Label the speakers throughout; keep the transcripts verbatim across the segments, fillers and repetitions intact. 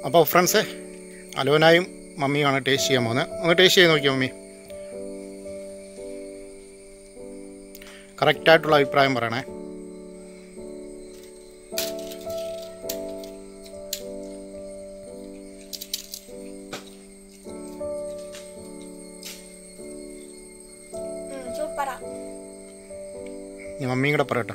Speaker 1: അപ്പോൾ ഫ്രണ്ട്സേ, അലോനായും മമ്മിയുമാണ് ടേസ്റ്റ് ചെയ്യാൻ പോകുന്നത്. ഒന്ന് ടേസ്റ്റ് ചെയ്ത് നോക്കിയോ മമ്മി? കറക്റ്റായിട്ടുള്ള അഭിപ്രായം പറയണേ. ഞാൻ മമ്മിയും കൂടെ പറയട്ടെ,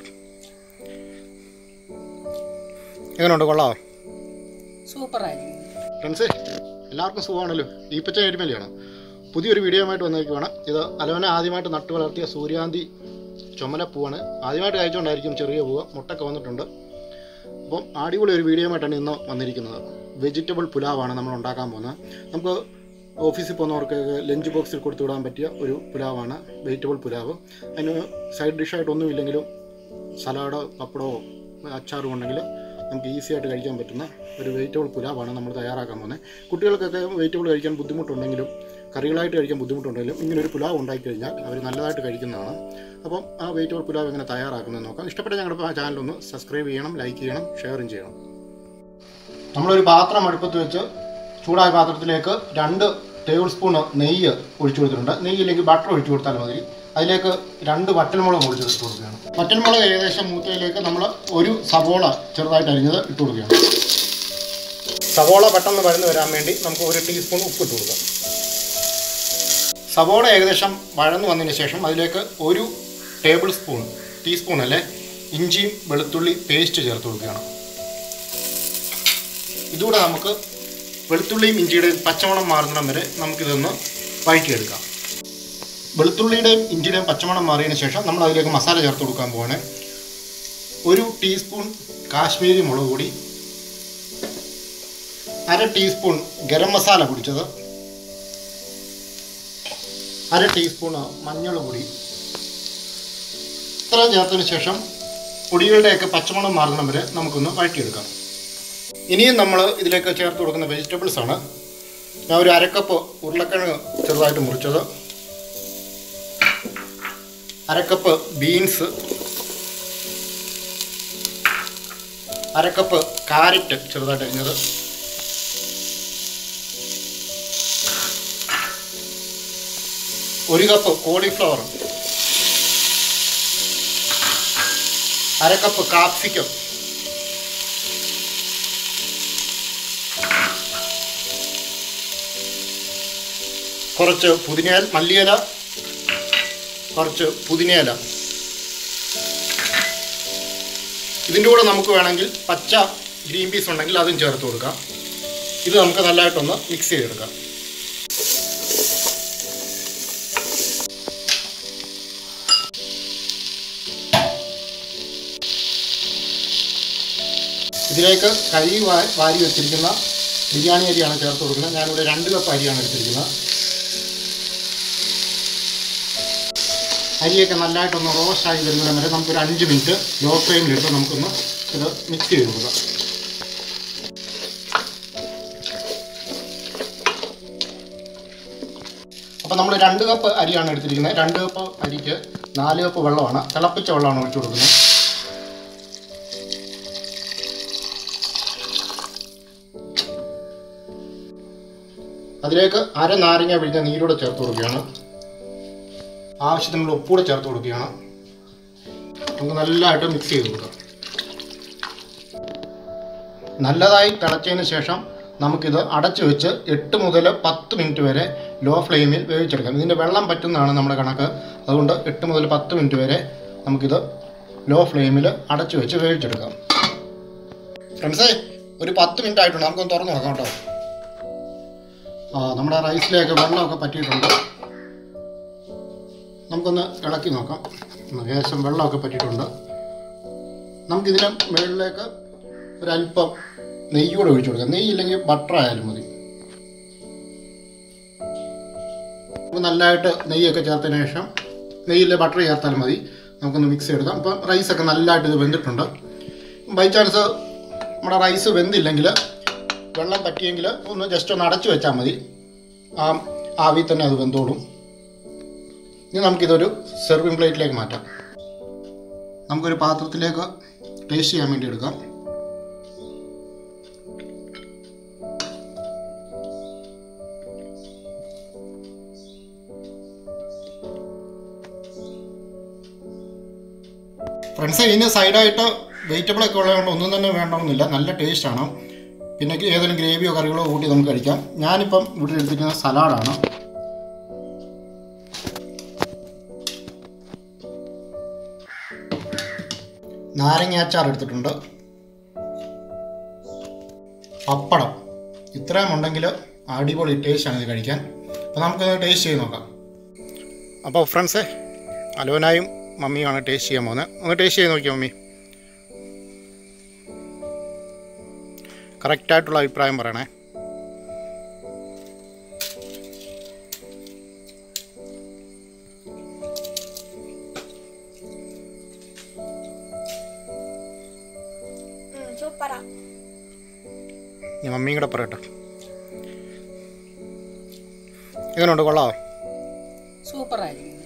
Speaker 1: എങ്ങനെയുണ്ട്? കൊള്ളാമോ?
Speaker 2: സൂപ്പറായിരിക്കും.
Speaker 1: ഫ്രണ്ട്സേ, എല്ലാവർക്കും സുഖമാണല്ലോ. ഈപ്പച്ച എരുമലയാണ് പുതിയൊരു വീഡിയോ ആയിട്ട് വന്നേക്കുവാണ്. ഇത് അലോന ആദ്യമായിട്ട് നട്ടു വളർത്തിയ സൂര്യാന്തി ചുമലപ്പൂവാണ്. ആദ്യമായിട്ട് കഴിച്ചുകൊണ്ടായിരിക്കും ചെറിയ പൂവ്, മുട്ടൊക്കെ വന്നിട്ടുണ്ട്. അപ്പം അടിപൊളി ഒരു വീഡിയോ ആയിട്ടാണ് ഇന്ന് വന്നിരിക്കുന്നത്. വെജിറ്റബിൾ പുലാവാണ് നമ്മൾ ഉണ്ടാക്കാൻ പോകുന്നത്. നമുക്ക് ഓഫീസിൽ പോകുന്നവർക്ക് ലഞ്ച് ബോക്സിൽ കൊടുത്തു വിടാൻ പറ്റിയ ഒരു പുലാവാണ് വെജിറ്റബിൾ പുലാവ്. അതിന് സൈഡ് ഡിഷായിട്ടൊന്നും ഇല്ലെങ്കിലും സലാഡോ പപ്പടമോ അച്ചാറും ഉണ്ടെങ്കിൽ നമുക്ക് ഈസി ആയിട്ട് കഴിക്കാൻ പറ്റുന്ന ഒരു വെജിറ്റബിൾ പുലാവാണ് നമ്മൾ തയ്യാറാക്കാൻ പോകുന്നത്. കുട്ടികൾക്കൊക്കെ വെജിറ്റബിൾ കഴിക്കാൻ ബുദ്ധിമുട്ടുണ്ടെങ്കിലും കറികളായിട്ട് കഴിക്കാൻ ബുദ്ധിമുട്ടുണ്ടെങ്കിലും ഇങ്ങനൊരു പുലാവ് ഉണ്ടാക്കി കഴിഞ്ഞാൽ അവർ നല്ലതായിട്ട് കഴിക്കുന്നതാണ്. അപ്പം ആ വെജിറ്റബിൾ പുലാവ് എങ്ങനെ തയ്യാറാക്കുന്നത് നോക്കാം. ഇഷ്ടപ്പെട്ട ഞങ്ങളുടെ ചാനലൊന്ന് സബ്സ്ക്രൈബ് ചെയ്യണം, ലൈക്ക് ചെയ്യണം, ഷെയറും ചെയ്യണം. നമ്മളൊരു പാത്രം അടുപ്പത്ത് വെച്ച് ചൂടായ പാത്രത്തിലേക്ക് രണ്ട് ടേബിൾ സ്പൂൺ നെയ്യ് ഒഴിച്ചു കൊടുത്തിട്ടുണ്ട്. നെയ്യില്ലെങ്കിൽ ബട്ടർ ഒഴിച്ചു കൊടുത്താൽ മതി. അതിലേക്ക് രണ്ട് വറ്റൽമുളക് ഒഴിച്ച് ഇട്ട് കൊടുക്കുകയാണ്. വറ്റൽമുളക് ഏകദേശം മൂത്തയിലേക്ക് നമ്മൾ ഒരു സവോള ചെറുതായിട്ട് അരിഞ്ഞത് ഇട്ട് കൊടുക്കുകയാണ്. സവോള പെട്ടെന്ന് വഴന്ന് വരാൻ വേണ്ടി നമുക്ക് ഒരു ടീസ്പൂൺ ഉപ്പ് ഇട്ട് കൊടുക്കാം. സവോള ഏകദേശം വഴന്ന് വന്നതിന് ശേഷം അതിലേക്ക് ഒരു ടേബിൾ സ്പൂൺ ടീസ്പൂൺ അല്ലേ ഇഞ്ചിയും വെളുത്തുള്ളി പേസ്റ്റ് ചേർത്ത് കൊടുക്കുകയാണ്. ഇതുകൂടെ നമുക്ക് വെളുത്തുള്ളിയും ഇഞ്ചിയുടെയും പച്ചമണം മാറുന്നിടം വരെ നമുക്കിതൊന്ന് വഴറ്റിയെടുക്കാം. വെളുത്തുള്ളിയുടെയും ഇഞ്ചിയുടെയും പച്ചമണം മാറിയതിന് ശേഷം നമ്മൾ അതിലേക്ക് മസാല ചേർത്ത് കൊടുക്കാൻ പോവാണ്. ഒരു ടീസ്പൂൺ കാശ്മീരി മുളക് പൊടി, അര ടീസ്പൂൺ ഗരം മസാല പൊടിച്ചത്, അര ടീസ്പൂൺ മഞ്ഞൾ പൊടി. ഇത്ര ചേർത്തതിന് ശേഷം പൊടികളുടെയൊക്കെ പച്ചമണം മാറുന്നിടം വരെ നമുക്കൊന്ന് വഴറ്റിയെടുക്കാം. ഇനിയും നമ്മൾ ഇതിലേക്ക് ചേർത്ത് കൊടുക്കുന്ന വെജിറ്റബിൾസാണ്. ഞാൻ ഒരു അരക്കപ്പ് ഉരുളക്കിഴങ്ങ് ചെറുതായിട്ട് മുറിച്ചത്, അരക്കപ്പ് ബീൻസ്, അരക്കപ്പ് കാരറ്റ് ചെറുതായിട്ട് അരിഞ്ഞത്, ഒരു കപ്പ് കോളിഫ്ലവർ, അരക്കപ്പ് കാപ്സിക്കം, കുറച്ച് പുതിന മല്ലിയില, കുറച്ച് പുതിനയില. ഇതിൻ്റെ കൂടെ നമുക്ക് വേണമെങ്കിൽ പച്ച ഗ്രീൻ പീസ് ഉണ്ടെങ്കിൽ അതും ചേർത്ത് കൊടുക്കാം. ഇത് നമുക്ക് നല്ലതായിട്ടൊന്ന് മിക്സ് ചെയ്തെടുക്കാം. ഇതിലേക്ക് കരി വാരി വെച്ചിരിക്കുന്ന ബിരിയാണി അരിയാണ് ചേർത്ത് കൊടുക്കുന്നത്. ഞാനിവിടെ രണ്ട് കപ്പ് അരിയാണ് എടുത്തിരിക്കുന്നത്. അരിയൊക്കെ നല്ലതായിട്ടൊന്ന് റോസ്റ്റായി വരുന്നത് വരെ നമുക്കൊരു അഞ്ച് മിനിറ്റ് ലോ ഫ്ലെയിമിലിട്ട് നമുക്കൊന്ന് ഇത് മിക്സ് ചെയ്ത് കൊടുക്കാം. അപ്പോൾ നമ്മൾ രണ്ട് കപ്പ് അരിയാണ് എടുത്തിരിക്കുന്നത്. രണ്ട് കപ്പ് അരിക്ക് നാല് കപ്പ് വെള്ളമാണ്, തിളപ്പിച്ച വെള്ളമാണ് ഒഴിച്ചു കൊടുക്കുന്നത്. അതിലേക്ക് അര നാരങ്ങ പിഴിഞ്ഞ നീരൂടെ ചേർത്ത് കൊടുക്കുകയാണ്. ആവശ്യത്തിനുള്ള ഉപ്പൂടെ ചേർത്ത് കൊടുക്കുകയാണ്. നമുക്ക് നല്ലതായിട്ട് മിക്സ് ചെയ്ത് കൊടുക്കാം. നല്ലതായി തിളച്ചതിന് ശേഷം നമുക്കിത് അടച്ചു വെച്ച് എട്ട് മുതൽ പത്ത് മിനിറ്റ് വരെ ലോ ഫ്ലെയിമിൽ വേവിച്ചെടുക്കാം. ഇതിൻ്റെ വെള്ളം പറ്റുന്നതാണ് നമ്മുടെ കണക്ക്. അതുകൊണ്ട് എട്ട് മുതൽ പത്ത് മിനിറ്റ് വരെ നമുക്കിത് ലോ ഫ്ലെയിമിൽ അടച്ചു വെച്ച് വേവിച്ചെടുക്കാം. ഫ്രണ്ട്സേ, ഒരു പത്ത് മിനിറ്റ് ആയിട്ടുണ്ട്. നമുക്കൊന്ന് തുറന്ന് നോക്കാം കേട്ടോ. ആ നമ്മുടെ റൈസിലേക്ക് വെള്ളമൊക്കെ പറ്റിയിട്ടുണ്ട്. നമുക്കൊന്ന് ഇളക്കി നോക്കാം. ഏകദേശം വെള്ളമൊക്കെ പറ്റിയിട്ടുണ്ട്. നമുക്കിതിന് മുകളിലേക്ക് ഒരല്പം നെയ്യൂടെ ഒഴിച്ചു കൊടുക്കാം. നെയ്യ് ഇല്ലെങ്കിൽ ബട്ടർ ആയാലും മതി. അപ്പോൾ നല്ലതായിട്ട് നെയ്യൊക്കെ ചേർത്തതിന് ശേഷം നെയ്യിലെ ബട്ടർ ചേർത്താലും മതി. നമുക്കൊന്ന് മിക്സ് ചെയ്തെടുക്കാം. അപ്പം റൈസൊക്കെ നല്ലതായിട്ട് ഇത് വെന്തിട്ടുണ്ട്. ബൈ ചാൻസ് നമ്മുടെ റൈസ് വെന്തില്ലെങ്കിൽ വെള്ളം പറ്റിയെങ്കിൽ ഒന്ന് ജസ്റ്റ് ഒന്ന് അടച്ചു വെച്ചാൽ മതി. ആ ആവി തന്നെ അത് വെന്തോളും. ഇനി നമുക്കിതൊരു സെർവിങ് പ്ലേറ്റിലേക്ക് മാറ്റാം. നമുക്കൊരു പാത്രത്തിലേക്ക് ടേസ്റ്റ് ചെയ്യാൻ വേണ്ടി എടുക്കാം. ഫ്രണ്ട്സ് ഇതിന് സൈഡായിട്ട് വെജിറ്റബിളൊക്കെ ഉള്ളതുകൊണ്ട് ഒന്നും തന്നെ വേണമെന്നില്ല, നല്ല ടേസ്റ്റാണ്. പിന്നെ ഏതെങ്കിലും ഗ്രേവിയോ കറികളോ കൂട്ടി നമുക്ക് കഴിക്കാം. ഞാനിപ്പം ഇവിടെ എടുത്തിരിക്കുന്ന സലാഡാണ്. നാരങ്ങാച്ചാർ എടുത്തിട്ടുണ്ട്, പപ്പടം. ഇത്രയും ഉണ്ടെങ്കിൽ അടിപൊളി ടേസ്റ്റാണ് ഇത് കഴിക്കാൻ. അപ്പോൾ നമുക്ക് ടേസ്റ്റ് ചെയ്ത് നോക്കാം. അപ്പോൾ ഫ്രണ്ട്സ്, അലോനായും മമ്മിയുമാണ് ടേസ്റ്റ് ചെയ്യാൻ പോകുന്നത്. ഒന്ന് ടേസ്റ്റ് ചെയ്ത് നോക്കിയോ മമ്മി? കറക്റ്റായിട്ടുള്ള അഭിപ്രായം പറയണേ. ഞാൻ മമ്മിയും കൂടെ പറയട്ടെ, എങ്ങനെയുണ്ട്? കൊള്ളാമോ?
Speaker 2: സൂപ്പറായിരിക്കും.